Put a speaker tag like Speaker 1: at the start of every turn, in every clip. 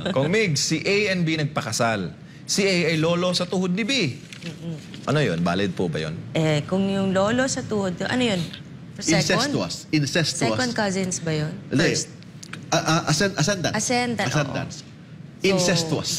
Speaker 1: Kung Mig, si A and B nagpakasal. Si A ay lolo sa tuhod ni B. Ano yun? Valid po ba yun?
Speaker 2: Kung yung lolo sa tuhod, ano yun?
Speaker 3: Incestuous.
Speaker 2: Second cousins ba yun?
Speaker 3: Hindi.
Speaker 2: First.
Speaker 3: Ascendants.
Speaker 2: Ascendants.
Speaker 3: So, incestuous.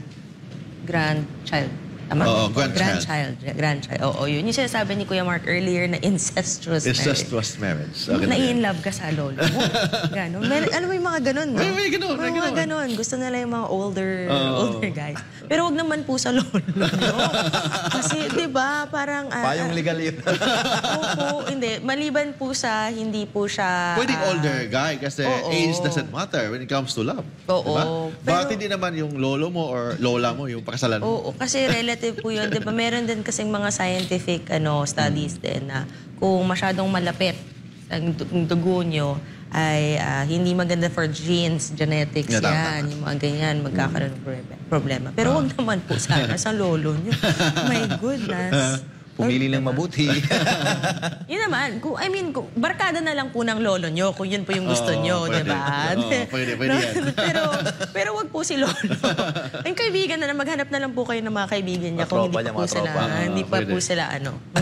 Speaker 2: Grandchild. Tama?
Speaker 3: Oo, grandchild.
Speaker 2: Grandchild. Oo, yun. Yung sinasabi ni Kuya Mark earlier na incestuous marriage.
Speaker 3: Incestuous marriage. Okay,
Speaker 2: Na-in-love ka sa lolo mo. Ganon. Alam mo yung mga ganon, no?
Speaker 3: May ganon.
Speaker 2: Mga ganon. Gusto nila yung mga older guys. Pero wag naman po sa lolo nyo. Kasi, di ba, parang...
Speaker 1: Payong legal yun.
Speaker 2: Opo, hindi. Maliban po sa, hindi po siya...
Speaker 3: Pwedeng older guy kasi age doesn't matter when it comes to love.
Speaker 2: Oo.
Speaker 3: Diba? Bakit hindi naman yung lolo mo or lola mo yung pakasalan mo?
Speaker 2: Oo, kasi relative po yun. Diba, meron din kasing mga scientific studies din na kung masyadong malapit ang dugo nyo, ay hindi maganda for genes, genetics yan. Yung mga ganyan, magkakaroon ng problema. Pero wag naman po sana sa lolo nyo. My goodness.
Speaker 1: Pumili lang mabuti.
Speaker 2: Yun naman, barkada na lang po ng lolo nyo kung yun po yung gusto nyo, di ba?
Speaker 3: Pwede yan.
Speaker 2: pero wag po si lolo. Ang kaibigan na lang, maghanap na lang po kayo ng mga kaibigan niya kung hindi pa po sila,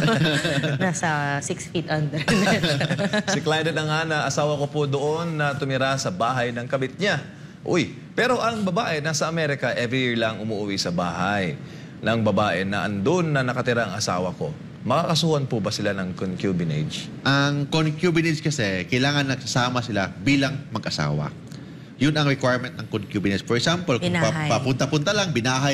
Speaker 2: nasa 6 feet under.
Speaker 1: Si Clyde na nga na asawa ko po doon na tumira sa bahay ng kabit niya. Uy, pero ang babae nasa Amerika, every year lang umuwi sa bahay ng babae na andun na nakatira ang asawa ko. Makakasuhan po ba sila ng concubinage?
Speaker 3: Ang concubinage kasi, kailangan nagsasama sila bilang mag-asawa. Yun ang requirement ng concubinage. For example, kung papunta-punta lang,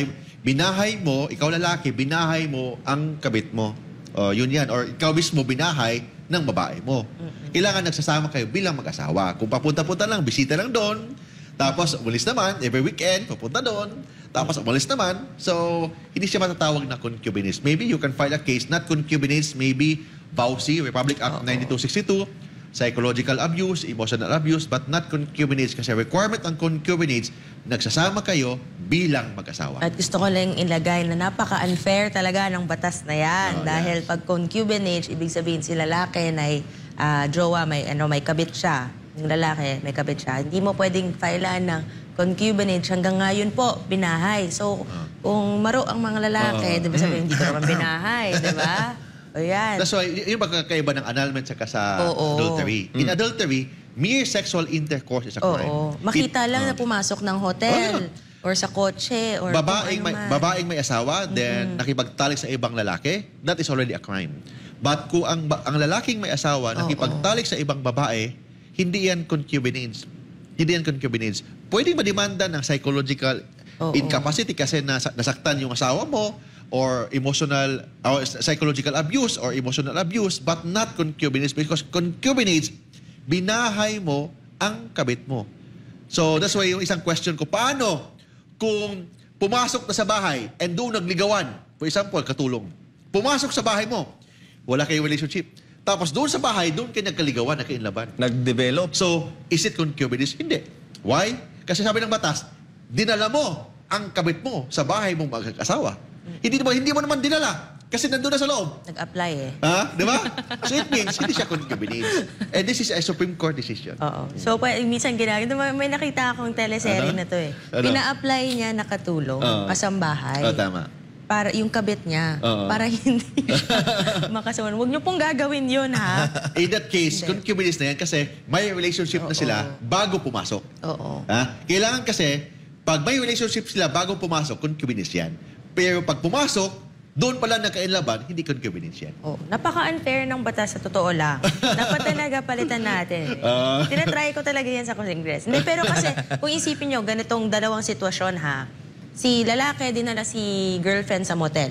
Speaker 3: binahay mo, ikaw lalaki, binahay mo ang kabit mo. Yun yan. Or ikaw mismo binahay ng babae mo. Kailangan nagsasama kayo bilang mag-asawa. Kung papunta-punta lang, bisita lang doon, tapos umalis naman, every weekend, papunta doon, tapos umalis naman. So, hindi siya matatawag na concubinage. Maybe you can file a case, not concubinage, maybe VAUSI, Republic Act 9262, psychological abuse, emotional abuse, but not concubinage kasi requirement ng concubinage, nagsasama kayo bilang mag-asawa.
Speaker 2: At gusto ko lang ilagay na napaka-unfair talaga ng batas na yan. Dahil pag concubinage, ibig sabihin si lalaki na jowa, may kabit siya. Yung lalaki, may kabit siya. Hindi mo pwedeng filean ng concubinage hanggang ngayon po, binahay. So, kung maro ang mga lalaki, di ba sabihin, hindi ko naman binahay, di ba? O yan.
Speaker 3: That's why, yung magkakaiba ng annulment saka sa adultery. In adultery, mere sexual intercourse is a crime.
Speaker 2: Makita lang na pumasok ng hotel or sa kotse or
Speaker 3: babaeng may asawa, then nakipagtalik sa ibang lalaki, that is already a crime. But kung ang lalaking may asawa nakipagtalik sa ibang babae, hindi yan concubinage. Hindi yan concubinage. Pwede mademanda ng psychological incapacity kasi nasaktan yung asawa mo or emotional or psychological abuse or emotional abuse, but not concubinage because concubinage, binahay mo ang kabit mo. So that's why yung isang question ko, paano kung pumasok na sa bahay and doon nagligawan, for example, katulong, pumasok sa bahay mo, wala kayong relationship, tapos doon sa bahay, doon kayo nagkaligawan, nagkainlaban.
Speaker 1: Nag-develop.
Speaker 3: So, is it concubinage? Hindi. Why? Kasi sabi ng batas, dinala mo ang kabit mo sa bahay mong mag-asawa. Hindi mo naman dinala kasi nandun na sa loob.
Speaker 2: Nag-apply
Speaker 3: Di ba? So, it means hindi siya concubinage. And this is a Supreme Court decision.
Speaker 2: Oo. So, minsan ginagawa, may nakita akong teleserye na to Pina-apply niya na katulong kasambahay.
Speaker 3: Tama.
Speaker 2: Para yung kabit niya, para hindi siya makasuhan. Huwag niyo pong gagawin yun, ha?
Speaker 3: In that case, concubinage na yan kasi may relationship na sila bago pumasok. Kailangan kasi, pag may relationship sila bago pumasok, concubinage yan. Pero pag pumasok, doon pala nagkainlaban, hindi concubinage yan.
Speaker 2: Napaka-unfair ng batas sa totoo lang. Dapat talaga palitan natin. Tinatry ko talaga yan sa Congress. Hindi, pero kasi, kung isipin nyo, ganitong dalawang sitwasyon, ha? Si lalaki dinala si girlfriend sa motel.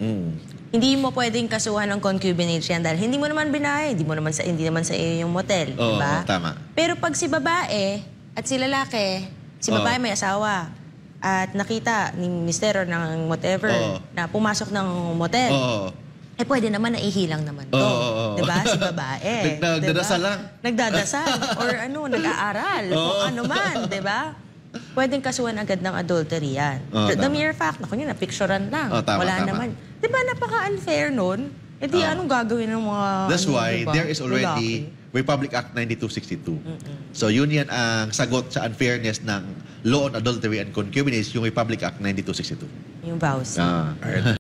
Speaker 2: Hindi mo pwedeng kasuhan ng concubinage yan dahil hindi mo naman binahay, hindi naman sa iyo yung motel, di ba?
Speaker 3: Tama.
Speaker 2: Pero pag si babae at si lalaki, si babae may asawa at nakita ni mister or ng whatever na pumasok ng motel. Pwede naman naihilang naman to. Di ba? Si babae.
Speaker 3: Nagdadasal lang.
Speaker 2: Nagdadasal. Or nag-aaral. Kung ano man, di ba? Pwedeng kasuhan agad ng adultery yan. The mere fact na kunya na-picturean lang. Wala naman. Di ba napaka-unfair nun? Anong gagawin ng mga...
Speaker 3: That's why there is already Republic Act 9262. So yun yan ang sagot sa unfairness ng Law on Adultery and Concubinage, yung Republic Act 9262.
Speaker 2: Yung vows.
Speaker 3: Ah.